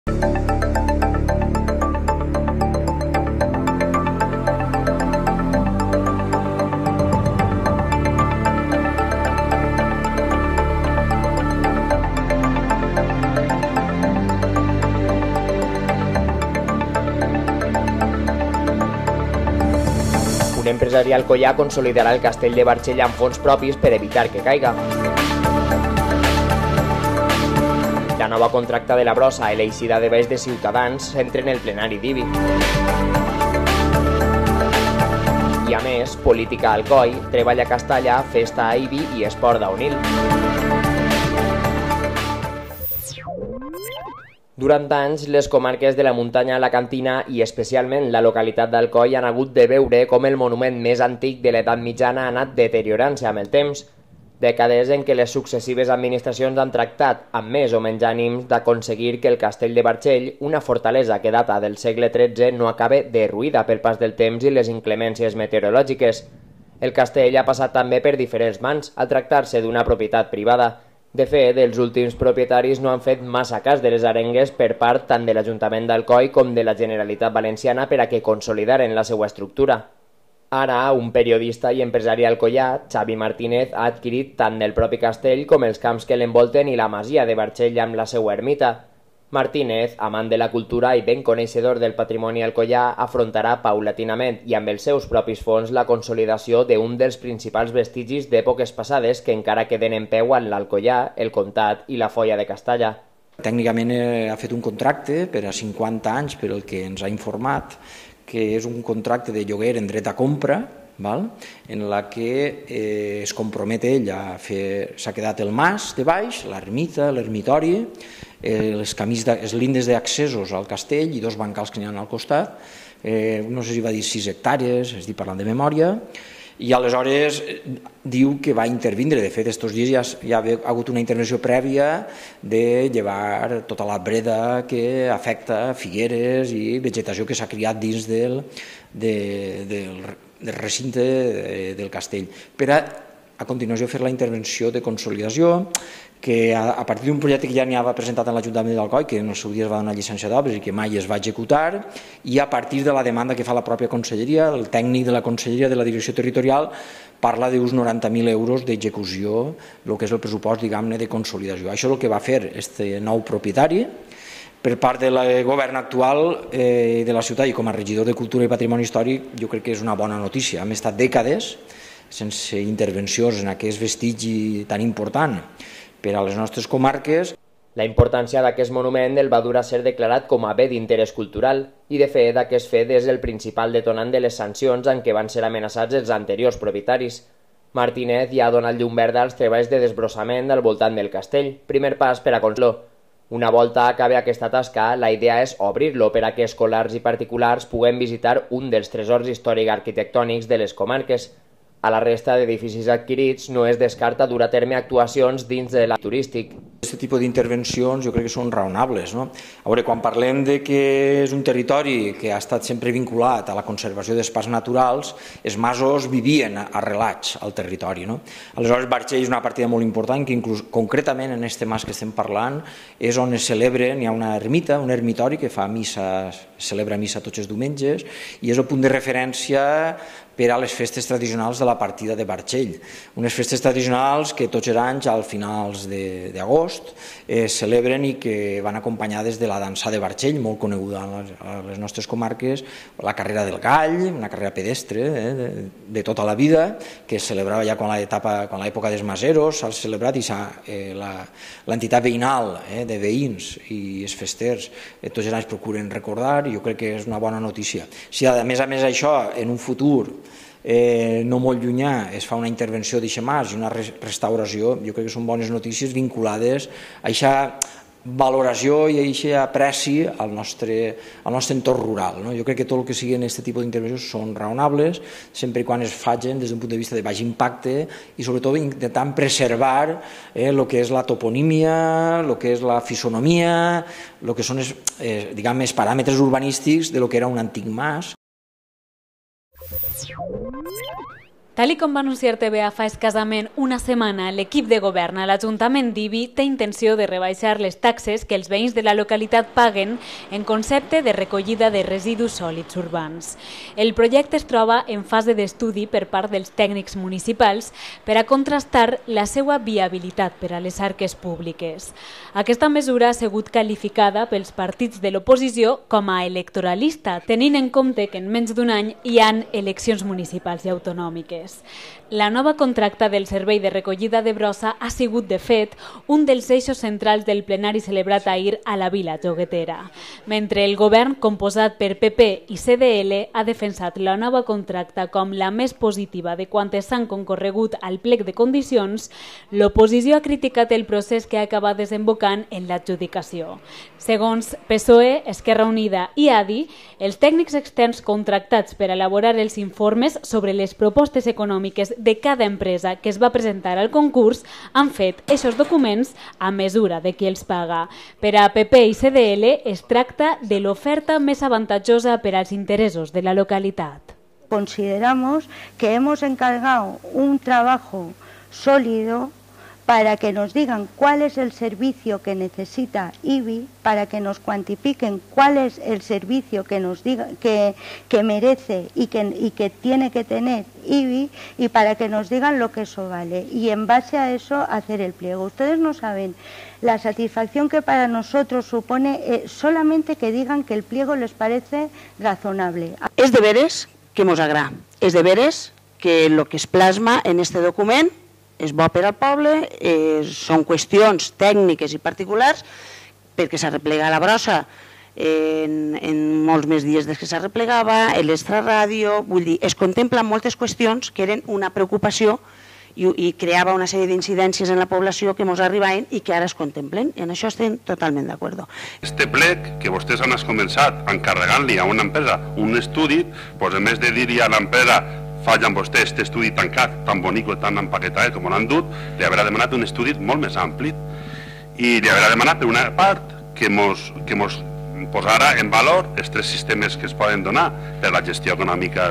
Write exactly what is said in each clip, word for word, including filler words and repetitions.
Un empresari alcoià consolidarà el castell de Barxell amb fons propis per evitar que caiga. La nova contracta de la brossa i l'eixida de baix de Ciutadans s'entra en el plenari d'Ibi. I a més, política a Alcoi, treball a Castalla, festa a Ibi i esport a Onil. Durant anys, les comarques de la muntanya alacantina i especialment la localitat d'Alcoi han hagut de veure com el monument més antic de l'edat mitjana ha anat deteriorant-se amb el temps. Dècades en què les successives administracions han tractat, amb més o menys ànims, d'aconseguir que el castell de Barxell, una fortalesa que data del segle tretze, no acabe derruïda pel pas del temps i les inclemències meteorològiques. El castell ha passat també per diferents mans, al tractar-se d'una propietat privada. De fet, els últims propietaris no han fet massa cas de les arengues per part tant de l'Ajuntament d'Alcoi com de la Generalitat Valenciana per a que consolidaren la seva estructura. Ara, un periodista i empresari alcoià, Xavi Martínez, ha adquirit tant del propi castell com els camps que l'envolten i la masia de Barxell amb la seva ermita. Martínez, amant de la cultura i ben coneixedor del patrimoni alcoià, afrontarà paulatinament i amb els seus propis fons la consolidació d'un dels principals vestigis d'èpoques passades que encara queden en peu en l'Alcoià, el Comtat i la Foia de Castalla. Tècnicament ha fet un contracte per a cinquanta anys, per el que ens ha informat, que és un contracte de lloguer en dret a compra, val? En la que eh, es compromet ell a fer... S'ha quedat el mas de baix, l'ermita, l'ermitori, eh, les, camins de, les lindes d'accessos al castell i dos bancals que n'hi ha al costat, eh, no sé si va dir sis hectàrees, estic parlant de memòria, i aleshores diu que va intervindre. De fet, aquests dies ja, ja ha hagut una intervenció prèvia de llevar tota la breda que afecta figueres i vegetació que s'ha criat dins del, de, del, del recinte del castell. Per a, a continuació, fer la intervenció de consolidació, que a, a partir d'un projecte que ja n'hi havia presentat en l'Ajuntament d'Alcoi, que en el seu dia es va donar llicència d'obres i que mai es va executar, i a partir de la demanda que fa la pròpia conselleria, el tècnic de la conselleria de la direcció territorial parla d'uns noranta mil euros d'execució, el que és el pressupost, diguem-ne, de consolidació. Això és el que va fer aquest nou propietari. Per part del govern actual eh, de la ciutat i com a regidor de Cultura i Patrimoni Històric, jo crec que és una bona notícia. Hem estat dècades sense intervencions en aquest vestigi tan important per a les nostres comarques. La importància d'aquest monument el va dur a ser declarat com a bé d'interès cultural i, de fet, aquest fet és el principal detonant de les sancions en què van ser amenaçats els anteriors propietaris. Martínez ja ha donat llum verda als treballs de desbrossament al voltant del castell, primer pas per a construir-lo. Una volta acabi aquesta tasca, la idea és obrir-lo per a que escolars i particulars puguem visitar un dels tresors històric-arquitectònics de les comarques. A la resta d'edificis adquirits no es descarta dur a terme actuacions dins de l'àmbit turístic. Aquest tipus d'intervencions jo crec que són raonables. No? A veure, quan parlem de que és un territori que ha estat sempre vinculat a la conservació d'espais naturals, els masos vivien arrelats al territori. No? Aleshores, Barxell és una partida molt important que inclús concretament en aquest mas que estem parlant és on es celebren, hi ha una ermita, un ermitori que fa missa, celebra missa tots els diumenges i és el punt de referència per a les festes tradicionals de la partida de Barxell. Unes festes tradicionals que tots els anys, al finals d'agost, eh, celebren i que van acompanyades de la dansa de Barxell, molt coneguda a les, a les nostres comarques, la carrera del gall, una carrera pedestre eh, de, de tota la vida, que es celebrava ja quan l'època dels maseros, s'ha celebrat i eh, l'entitat veïnal eh, de veïns i els festers eh, tots els anys procuren recordar i jo crec que és una bona notícia. Si a més a més això en un futur Eh, no molt llunyà es fa una intervenció d'aquest mas i una restauració, jo crec que són bones notícies vinculades a aquesta valoració i a aquest apreci al nostre, al nostre entorn rural. No? Jo crec que tot el que siguin aquest tipus d'intervencions són raonables, sempre i quan es facin des d'un punt de vista de baix impacte i sobretot intentant preservar eh, el que és la toponímia, el que és la fisonomia, el que són els, eh, diguem, els paràmetres urbanístics de lo que era un antic mas. Tal i com va anunciar T V A fa escassament una setmana, l'equip de govern a l'Ajuntament d'Ibi té intenció de rebaixar les taxes que els veïns de la localitat paguen en concepte de recollida de residus sòlids urbans. El projecte es troba en fase d'estudi per part dels tècnics municipals per a contrastar la seva viabilitat per a les arques públiques. Aquesta mesura ha sigut qualificada pels partits de l'oposició com a electoralista, tenint en compte que en menys d'un any hi ha eleccions municipals i autonòmiques. La nova contracta del servei de recollida de brossa ha sigut, de fet, un dels eixos centrals del plenari celebrat ahir a la Vila Joguetera. Mentre el govern, composat per P P i C D L, ha defensat la nova contracta com la més positiva de quantes s'han concorregut al plec de condicions, l'oposició ha criticat el procés que ha acabat desembocant en l'adjudicació. Segons P S O E, Esquerra Unida i A D I, els tècnics externs contractats per elaborar els informes sobre les propostes econòmiques de cada empresa que es va presentar al concurs han fet aquests documents a mesura de qui els paga. Per a P P i C D L es tracta de l'oferta més avantatjosa per als interessos de la localitat. Consideramos que hemos encargado un trabajo sólido para que nos digan cuál es el servicio que necesita Ibi, para que nos cuantifiquen cuál es el servicio que nos diga que, que merece y que, y que tiene que tener Ibi, y para que nos digan lo que eso vale, y en base a eso hacer el pliego. Ustedes no saben la satisfacción que para nosotros supone eh, solamente que digan que el pliego les parece razonable. És de veres que mos agrada, és de veres que el que es plasma en este document és bo per al poble, eh, són qüestions tècniques i particulars, perquè s'arreplega la brossa en, en molts més dies des que s'arreplegava, l'extraràdio, vull dir, es contemplen moltes qüestions que eren una preocupació i, i creava una sèrie d'incidències en la població que ens arribaven i que ara es contemplen. En això estem totalment d'acord. Este plec que vostès han començat encarregant-li a una empresa un estudi, doncs a més de dir-hi a l'empresa fallen vostès aquest estudi tancat, tan bonic i tan empaquetat com l'han dut, li haurà demanat un estudi molt més ampli i li haurà demanat per una part que mos, que mos posarà en valor els tres sistemes que es poden donar per la gestió econòmica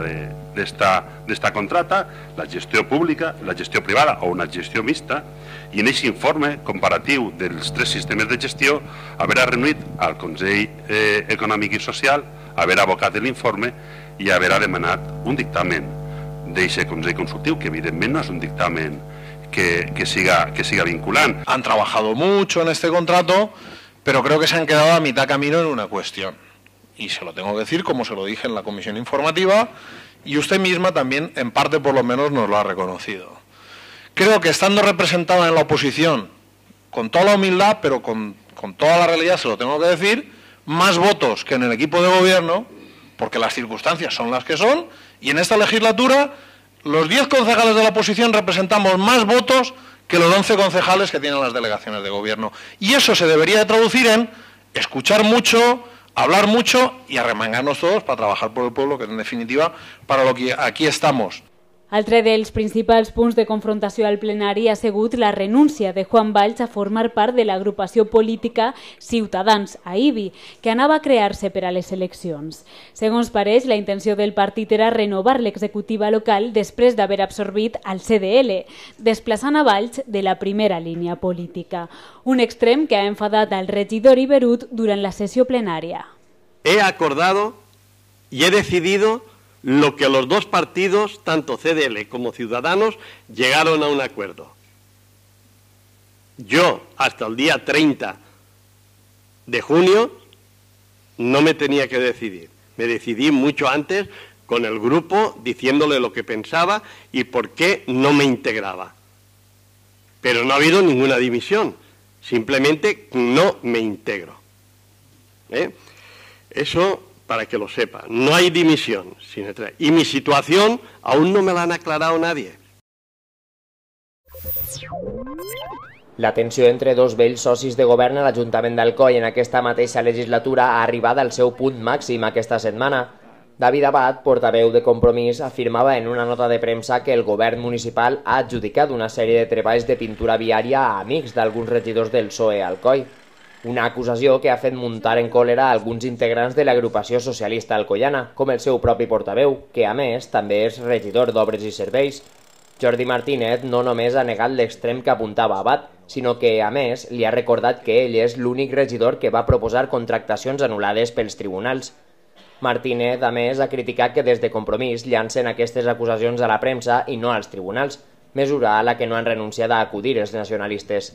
d'esta contrata, la gestió pública, la gestió privada o una gestió mixta, i en aquest informe comparatiu dels tres sistemes de gestió haurà reunit al Consell eh, Econòmic i Social, haurà abocat l'informe i haurà demanat un dictamen d'eixe Consell Consultiu, que evidentemente no es un dictamen que, que, siga, que siga vinculant. Han trabajado mucho en este contrato, pero creo que se han quedado a mitad camino en una cuestión. Y se lo tengo que decir, como se lo dije en la comisión informativa, y usted misma también, en parte por lo menos, nos lo ha reconocido. Creo que estando representada en la oposición, con toda la humildad, pero con, con toda la realidad, se lo tengo que decir, más votos que en el equipo de gobierno, porque las circunstancias son las que son, y en esta legislatura los diez concejales de la oposición representamos más votos que los once concejales que tienen las delegaciones de gobierno. Y eso se debería de traducir en escuchar mucho, hablar mucho y arremangarnos todos para trabajar por el pueblo, que en definitiva para lo que aquí estamos. Altre dels principals punts de confrontació al plenari ha sigut la renúncia de Juan Valls a formar part de l'agrupació política Ciutadans a Ibi, que anava a crear-se per a les eleccions. Segons pareix, la intenció del partit era renovar l'executiva local després d'haver absorbit al C D L, desplaçant a Valls de la primera línia política, un extrem que ha enfadat al regidor Iberut durant la sessió plenària. He acordado y he decidido lo que los dos partidos, tanto C D L como Ciudadanos, llegaron a un acuerdo. Yo, hasta el día treinta de junio, no me tenía que decidir. Me decidí mucho antes con el grupo diciéndole lo que pensaba y por qué no me integraba. Pero no ha habido ninguna dimisión, simplemente no me integro. ¿Eh? Eso... para que lo sepa, no hay dimisión. Y mi situación aún no me la han aclarado nadie. La tensió entre dos vells socis de govern a l'Ajuntament d'Alcoi en aquesta mateixa legislatura ha arribat al seu punt màxim aquesta setmana. David Abad, portaveu de Compromís, afirmava en una nota de premsa que el govern municipal ha adjudicat una sèrie de treballs de pintura viària a amics d'alguns regidors del P S O E a Alcoi. Una acusació que ha fet muntar en còlera alguns integrants de l'agrupació socialista alcoiana, com el seu propi portaveu, que a més també és regidor d'Obres i Serveis. Jordi Martínez no només ha negat l'extrem que apuntava Abad, sinó que, a més, li ha recordat que ell és l'únic regidor que va proposar contractacions anul·lades pels tribunals. Martínez, a més, ha criticat que des de Compromís llancen aquestes acusacions a la premsa i no als tribunals, mesura a la que no han renunciat a acudir els nacionalistes.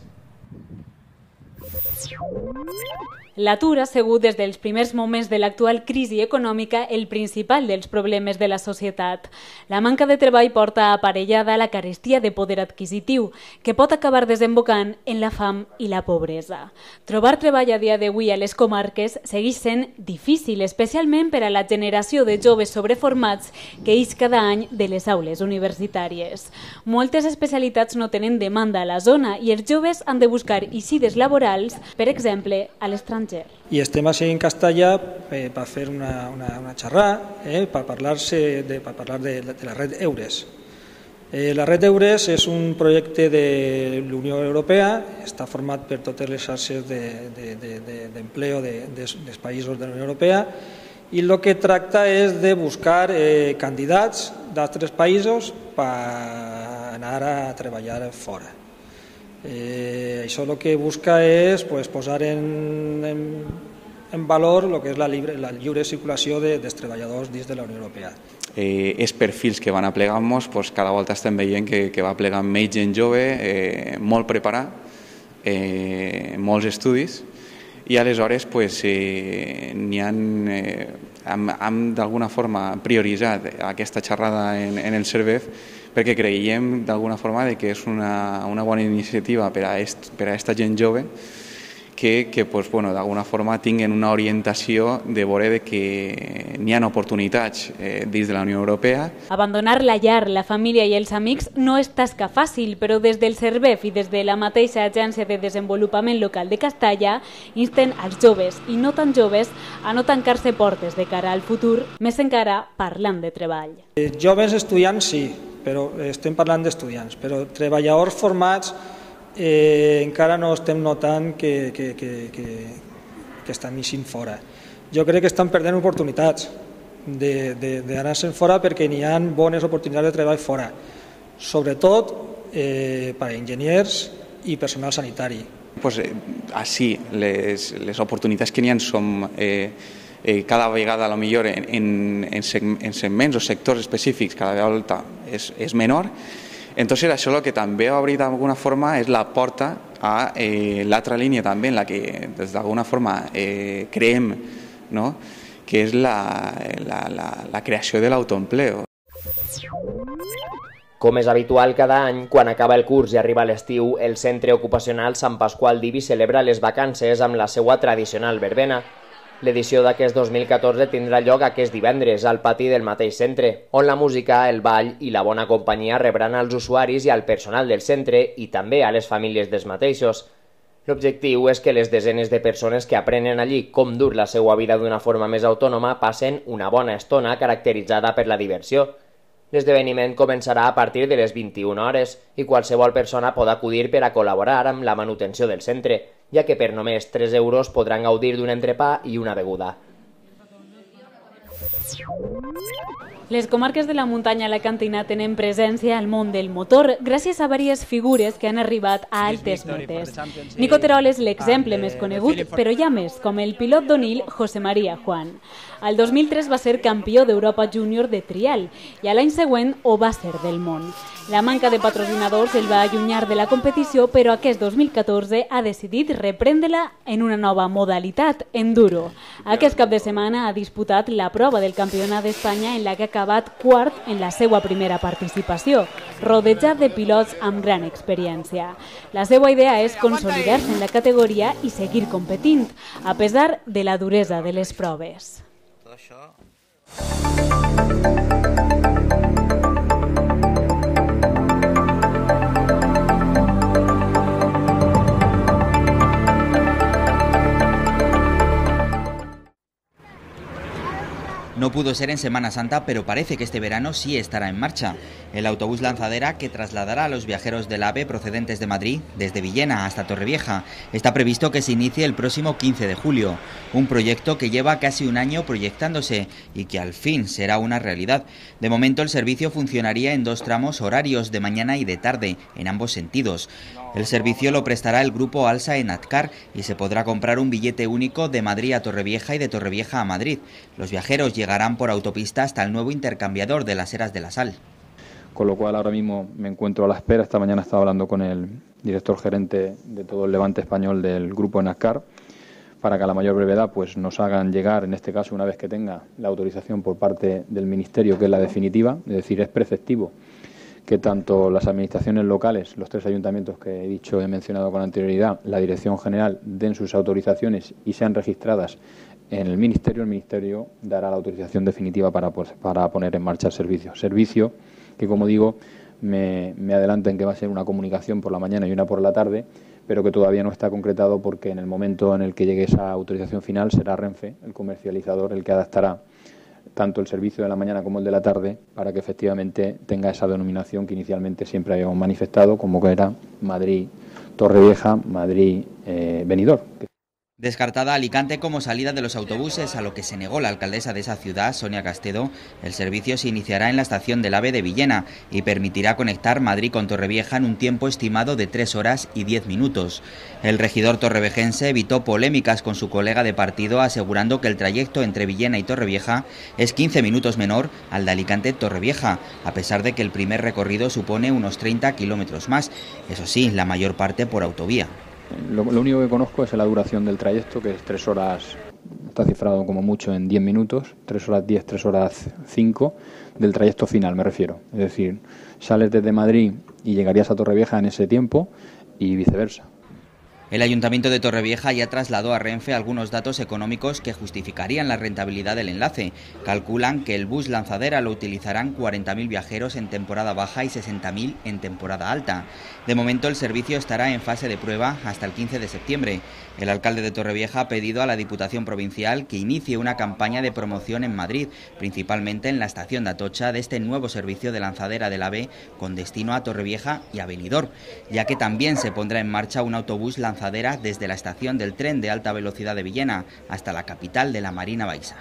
L'atur ha sigut des dels primers moments de l'actual crisi econòmica el principal dels problemes de la societat. La manca de treball porta aparellada la carestia de poder adquisitiu, que pot acabar desembocant en la fam i la pobresa. Trobar treball a dia d'avui a les comarques segueix sent difícil, especialment per a la generació de joves sobreformats que ix cada any de les aules universitàries. Moltes especialitats no tenen demanda a la zona i els joves han de buscar eixides laborals, per exemple, a l'estranger. I estem així en castellà eh, per fer una, una, una xerrada, eh, per parlar-se de, per parlar de, de la red EURES. Eh, la red EURES és un projecte de la Unió Europea, està format per totes les xarxes d'empleo de, de, de, de, dels països de la Unió Europea i el que tracta és de buscar eh, candidats d'altres països per anar a treballar fora. Eh, això el que busca és pues, posar en, en, en valor el que és la lliure, la lliure circulació de, dels treballadors dins de la Unió Europea. Eh, els perfils que van aplegant-nos, pues, cada volta estem veient que, que va plegant més gent jove, eh, molt preparat, eh, molts estudis, i aleshores pues, eh, n'hi han, eh, hem, hem d'alguna forma prioritzat aquesta xerrada en, en el CERVEF perquè creiem d'alguna forma que és una, una bona iniciativa per a, est, per a aquesta gent jove que, que pues, bueno, d'alguna forma tinguen una orientació de veure de que n'hi ha oportunitats eh, dins de la Unió Europea. Abandonar la llar, la família i els amics no és tasca fàcil, però des del CERVEF i des de la mateixa Agència de Desenvolupament Local de Castalla insten als joves i no tan joves a no tancar-se portes de cara al futur, més encara parlant de treball. Eh, joves estudiants sí, però estem parlant d'estudiants, però treballadors formats eh, encara no estem notant que, que, que, que, que estan eixint fora. Jo crec que estan perdent oportunitats d'anar-se'n fora perquè n'hi ha bones oportunitats de treball fora, sobretot eh, per a enginyers i personal sanitari. Pues, eh, així, les, les oportunitats que n'hi ha són eh, eh, cada vegada a lo millor en, en, en segments o sectors específics cada vegada és, és menor. Entonces això el que també ha obrit d'alguna forma és la porta a eh, l'altra línia també en la que d'alguna forma eh, creem, no? Que és la, la, la, la creació de l'autoempleo. Com és habitual cada any, quan acaba el curs i arriba l'estiu, el Centre Ocupacional Sant Pasqual d'Ibi celebra les vacances amb la seva tradicional verbena. L'edició d'aquest dos mil catorze tindrà lloc aquest divendres al pati del mateix centre, on la música, el ball i la bona companyia rebran als usuaris i al personal del centre i també a les famílies dels mateixos. L'objectiu és que les desenes de persones que aprenen allí com dur la seva vida d'una forma més autònoma passen una bona estona caracteritzada per la diversió. L'esdeveniment començarà a partir de les vint-i-una hores i qualsevol persona pot acudir per a col·laborar amb la manutenció del centre, ja que per només tres euros podran gaudir d'un entrepà i una beguda. Les comarques de la muntanya alacantina tenen presència al món del motor gràcies a diverses figures que han arribat a altes metes. Nico Terol és l'exemple més conegut, però hi ha més, com el pilot d'Onil José María Juan. El dos mil tres va ser campió d'Europa Júnior de trial i l'any següent ho va ser del món. La manca de patrocinadors el va allunyar de la competició, però aquest dos mil catorze ha decidit reprendre-la en una nova modalitat, enduro. Aquest cap de setmana ha disputat la prova del Campionat d'Espanya en la que ha acabat quart en la seva primera participació, rodejat de pilots amb gran experiència. La seva idea és consolidar-se en la categoria i seguir competint, a pesar de la duresa de les proves. Tot això... No pudo ser en Semana Santa, pero parece que este verano sí estará en marcha. El autobús lanzadera que trasladará a los viajeros del AVE procedentes de Madrid, desde Villena hasta Torrevieja, está previsto que se inicie el próximo quince de julio. Un proyecto que lleva casi un año proyectándose y que al fin será una realidad. De momento el servicio funcionaría en dos tramos horarios, de mañana y de tarde, en ambos sentidos. El servicio lo prestará el grupo Alsa en Atcar y se podrá comprar un billete único de Madrid a Torrevieja y de Torrevieja a Madrid. Los viajeros llegarán por autopista hasta el nuevo intercambiador de las Eras de la Sal. Con lo cual ahora mismo me encuentro a la espera. Esta mañana estaba hablando con el director gerente de todo el levante español del grupo en Atcar para que a la mayor brevedad pues nos hagan llegar, en este caso una vez que tenga la autorización por parte del Ministerio, que es la definitiva, es decir, es preceptivo que tanto las administraciones locales, los tres ayuntamientos que he dicho, he mencionado con anterioridad, la Dirección General, den sus autorizaciones y sean registradas en el Ministerio. El Ministerio dará la autorización definitiva para, pues, para poner en marcha el servicio. Servicio que, como digo, me, me adelantan que va a ser una comunicación por la mañana y una por la tarde, pero que todavía no está concretado porque en el momento en el que llegue esa autorización final será Renfe, el comercializador, el que adaptará tanto el servicio de la mañana como el de la tarde para que efectivamente tenga esa denominación que inicialmente siempre habíamos manifestado, como que era Madrid-Torrevieja, Madrid-Benidorm. Descartada Alicante como salida de los autobuses, a lo que se negó la alcaldesa de esa ciudad, Sonia Castedo, el servicio se iniciará en la estación del AVE de Villena y permitirá conectar Madrid con Torrevieja en un tiempo estimado de tres horas y diez minutos. El regidor torrevejense evitó polémicas con su colega de partido, asegurando que el trayecto entre Villena y Torrevieja es quince minutos menor al de Alicante-Torrevieja, a pesar de que el primer recorrido supone unos treinta kilómetros más, eso sí, la mayor parte por autovía. Lo, lo único que conozco es la duración del trayecto, que es tres horas, está cifrado como mucho en diez minutos, tres horas diez, tres horas cinco, del trayecto final me refiero. Es decir, sales desde Madrid y llegarías a Torrevieja en ese tiempo y viceversa. El Ayuntamiento de Torrevieja ya trasladó a Renfe algunos datos económicos que justificarían la rentabilidad del enlace. Calculan que el bus lanzadera lo utilizarán cuarenta mil viajeros en temporada baja y sesenta mil en temporada alta. De momento el servicio estará en fase de prueba hasta el quince de septiembre. El alcalde de Torrevieja ha pedido a la Diputación Provincial que inicie una campaña de promoción en Madrid, principalmente en la estación de Atocha, de este nuevo servicio de lanzadera del AVE con destino a Torrevieja y a Benidorm, ya que también se pondrá en marcha un autobús lanzadera desde la estación del tren de alta velocidad de Villena hasta la capital de la Marina Baixa.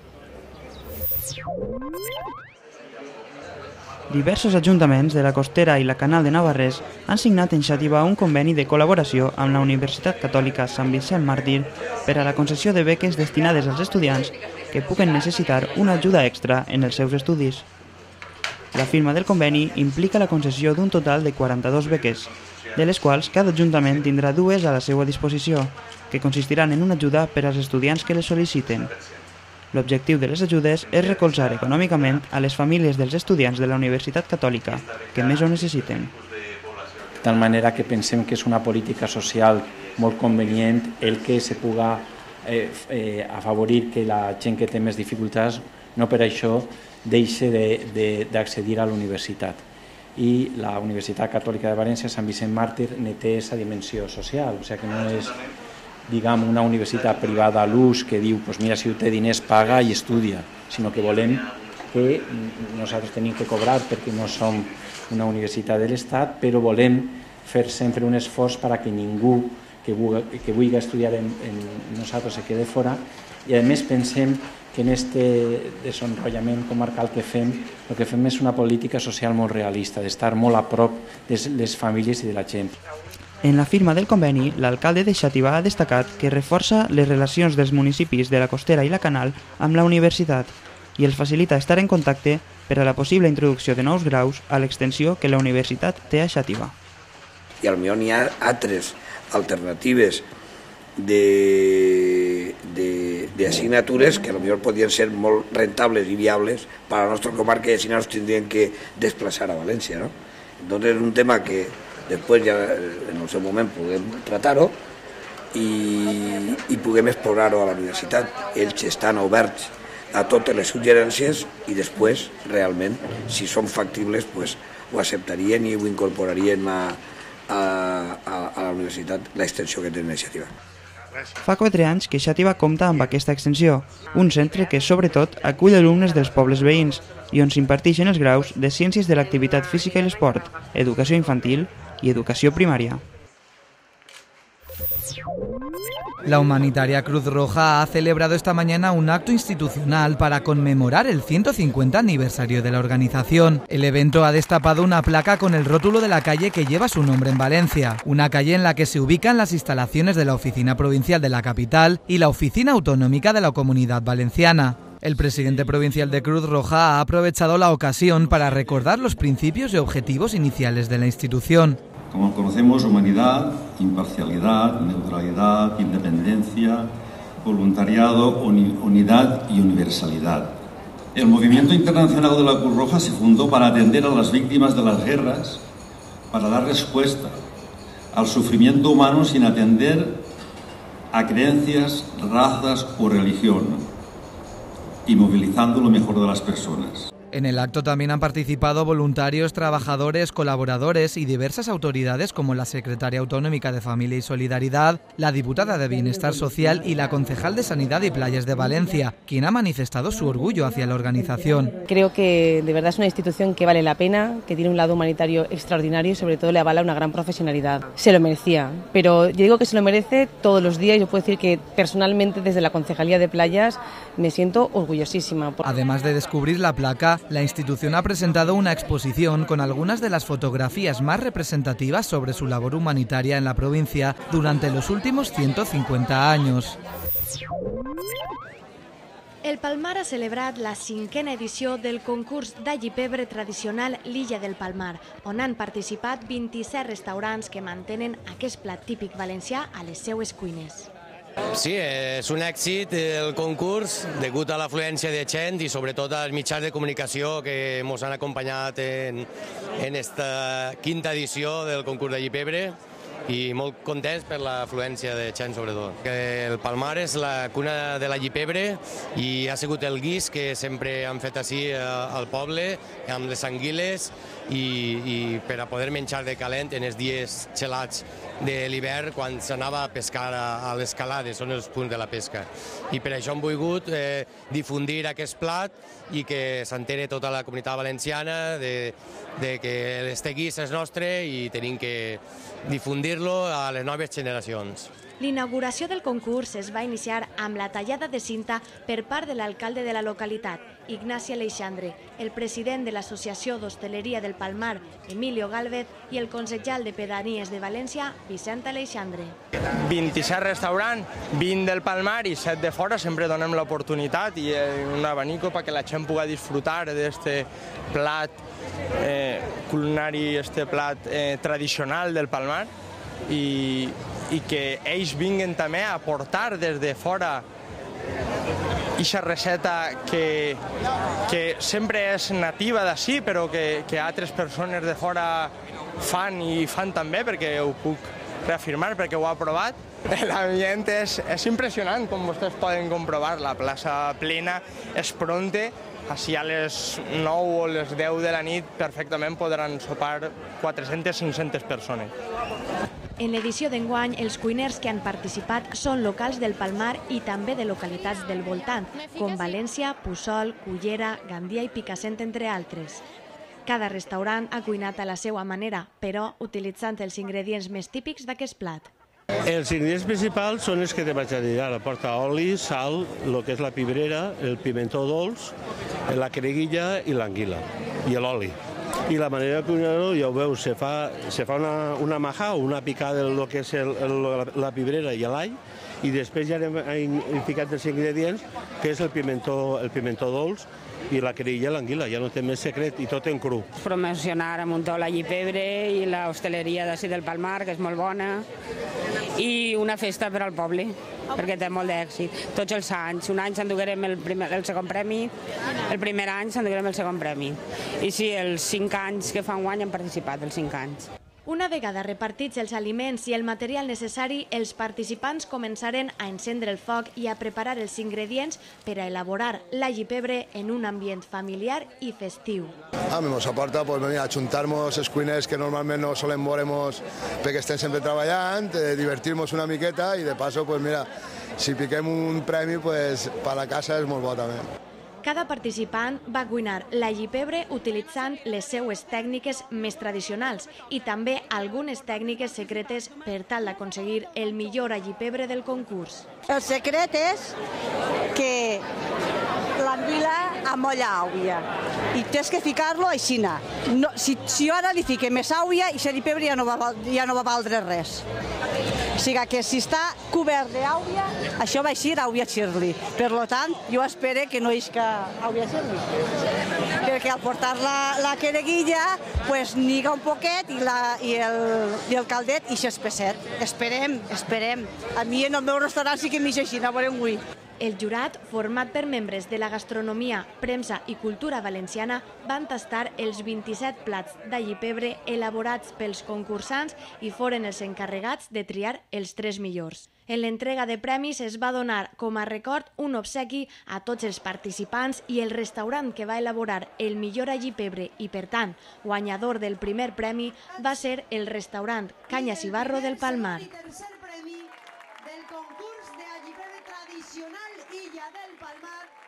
Diversos ajuntaments de la Costera i la Canal de Navarrés han signat en Xàtiva un conveni de col·laboració amb la Universitat Catòlica Sant Vicent Màrtir per a la concessió de beques destinades als estudiants que puguen necessitar una ajuda extra en els seus estudis. La firma del conveni implica la concessió d'un total de quaranta-dues beques, de les quals cada ajuntament tindrà dues a la seva disposició, que consistiran en una ajuda per als estudiants que les sol·liciten. L'objectiu de les ajudes és recolzar econòmicament a les famílies dels estudiants de la Universitat Catòlica que més ho necessiten. De tal manera que pensem que és una política social molt convenient el que se puga eh, eh, afavorir que la gent que té més dificultats no per això deixi d'accedir a la universitat. I la Universitat Catòlica de València, Sant Vicent Màrtir, ne té aquesta dimensió social, o sigui que no és diguem, una universitat privada a l'ús que diu, pues mira, si té diners paga i estudia, sinó que volem que nosaltres tenim que cobrar perquè no som una universitat de l'Estat, però volem fer sempre un esforç perquè ningú que vulgui, que vulgui estudiar en, en nosaltres se quede fora, i a més pensem que en aquest desenvolupament comarcal que fem, el que fem és una política social molt realista, d'estar molt a prop de les famílies i de la gent. En la firma del conveni, l'alcalde de Xàtiva ha destacat que reforça les relacions dels municipis de la Costera i la Canal amb la universitat i els facilita estar en contacte per a la possible introducció de nous graus a l'extensió que la universitat té a Xàtiva. I potser n'hi ha altres alternatives d'assignatures que potser podrien ser molt rentables i viables per a la nostra comarca i així no ens tindrien que desplaçar a València. ¿no? Entonces és un tema que després ja en el seu moment puguem tratar-ho i, i puguem explorar-ho a la universitat. Ells estan oberts a totes les suggerències i després, realment, si són factibles, pues, ho acceptarien i ho incorporarien a, a, a, a la universitat, l'extensió que té iniciativa. Fa quatre anys que Xàtiva compta amb aquesta extensió, un centre que sobretot acull alumnes dels pobles veïns i on s'imparteixen els graus de Ciències de l'Activitat Física i l'Esport, Educació Infantil i Educació Primària. La humanitaria Cruz Roja ha celebrado esta mañana un acto institucional para conmemorar el ciento cincuenta aniversario de la organización. El evento ha destapado una placa con el rótulo de la calle que lleva su nombre en Valencia, una calle en la que se ubican las instalaciones de la Oficina Provincial de la capital y la Oficina Autonómica de la Comunidad Valenciana. El presidente provincial de Cruz Roja ha aprovechado la ocasión para recordar los principios y objetivos iniciales de la institución. Como conocemos, humanidad, imparcialidad, neutralidad, independencia, voluntariado, unidad y universalidad. El movimiento internacional de la Cruz Roja se fundó para atender a las víctimas de las guerras, para dar respuesta al sufrimiento humano sin atender a creencias, razas o religión, y movilizando lo mejor de las personas. En el acto también han participado voluntarios, trabajadores, colaboradores y diversas autoridades como la Secretaria Autonómica de Familia y Solidaridad, la Diputada de Bienestar Social y la Concejal de Sanidad y Playas de Valencia, quien ha manifestado su orgullo hacia la organización. Creo que de verdad es una institución que vale la pena, que tiene un lado humanitario extraordinario y sobre todo le avala una gran profesionalidad. Se lo merecía, pero yo digo que se lo merece todos los días. Yo puedo decir que personalmente desde la Concejalía de Playas me siento orgullosísima. Además de descubrir la placa, la institución ha presentado una exposición con algunas de las fotografías más representativas sobre su labor humanitaria en la provincia durante los últimos ciento cincuenta años. El Palmar ha celebrat la cinquena edició del concurs d'allipebre tradicional L'Illa del Palmar, on han participat vint-i-set restaurants que mantenen aquest plat típic valencià a les seues cuines. Sí, és un èxit el concurs degut a l'afluència de gent i sobretot als mitjans de comunicació que ens han acompanyat en, en esta quinta edició del concurs d'allipebre i molt contents per l'afluència de gent sobretot. El Palmar és la cuna de l'allipebre i ha sigut el guix que sempre han fet així al poble amb les anguiles i, i per a poder menjar de calent en els dies gelats de l'hivern quan s'anava a pescar a, a les calades, són els punts de la pesca. I per això hem volgut eh, difundir aquest plat i que s'entere tota la comunitat valenciana de, de que este guix és nostre i tenim que difundir-lo a les noves generacions. L'inauguració del concurs es va iniciar amb la tallada de cinta per part de l'alcalde de la localitat, Ignasi Aleixandre, el president de l'Associació d'Hostaleria del Palmar, Emilio Gálvez, i el consellal de Pedanies de València, Vicent Aleixandre. vint-i-set restaurants, vint del Palmar i set de fora, sempre donem l'oportunitat i un abanico perquè la gent pugui disfrutar d'este plat eh, culinari, este plat eh, tradicional del Palmar i, i que ells vinguen també a portar des de fora aquesta recepta que, que sempre és nativa d'ací, però que, que altres persones de fora fan i fan també, perquè ho puc reafirmar, perquè ho he provat. L'ambient és, és impressionant, com vostès poden comprovar. La plaça plena és pronta, així a les nou o les deu de la nit perfectament podran sopar quatre-centes a cinc-centes persones. En l'edició d'enguany, els cuiners que han participat són locals del Palmar i també de localitats del voltant, com València, Puçol, Cullera, Gandia i Picassent, entre altres. Cada restaurant ha cuinat a la seva manera, però utilitzant els ingredients més típics d'aquest plat. Els ingredients principals són els que te vaig a dir ara. Porta oli, sal, el que és la pibrera, el pimentó dolç, la creguilla i l'anguila, i l'oli. I la manera de cuinar-ho, ja ho veus, se fa, se fa una, una majà o una picada del que és el, el, la pibrera i l'all, i després ja hem, hem ficat els ingredients, que és el pimentó, el pimentó dolç i la creguilla i l'anguila, ja no té més secret, i tot en cru. Promocionar a Montó l'allipebre i l'hostaleria d'ací del Palmar, que és molt bona, i una festa per al poble, perquè té molt d'èxit. Tots els anys, un any s'enduguerem el, primer, el segon premi, el primer any s'enduguerem el segon premi. I sí, els cinc anys que fa un any han participat, els cinc anys. Una vegada repartits els aliments i el material necessari, els participants començaren a encendre el foc i a preparar els ingredients per a elaborar l'all i pebre en un ambient familiar i festiu. A mi ens aporta pues, venir a ajuntar-nos els cuiners que normalment no solem veure-nos perquè estem sempre treballant, eh, divertir-nos una miqueta i de passo, pues, mira, si piquem un premi, pues, per la casa és molt bo també. Cada participant va cuinar l'all i pebre utilitzant les seues tècniques més tradicionals i també algunes tècniques secretes per tal d'aconseguir el millor all i pebre del concurs. El secret és que l'anguila amolla àuia i tens que ficar-lo així. No, si, si ara li fiquem més àuia, i el pebre ja no va, ja no va valdre res. O sigui que si està cobert d'àuia, això va eixir àuia xirli. Per tant, jo espero que no isca àuia xirli. Perquè al portar la, la quereguilla, pues, niga un poquet i, la, i, el, i el caldet ix espesset. Esperem, esperem. A mi en el meu restaurant sí que m'ix així, no veurem avui. El jurat, format per membres de la gastronomia, premsa i cultura valenciana, van tastar els vint-i-set plats d'all i pebre elaborats pels concursants i foren els encarregats de triar els tres millors. En l'entrega de premis es va donar com a record un obsequi a tots els participants i el restaurant que va elaborar el millor all i pebre i, per tant, guanyador del primer premi va ser el restaurant Canyes i Barro del Palmar. Del concurs de all i pebre tradicional Illa del Palmar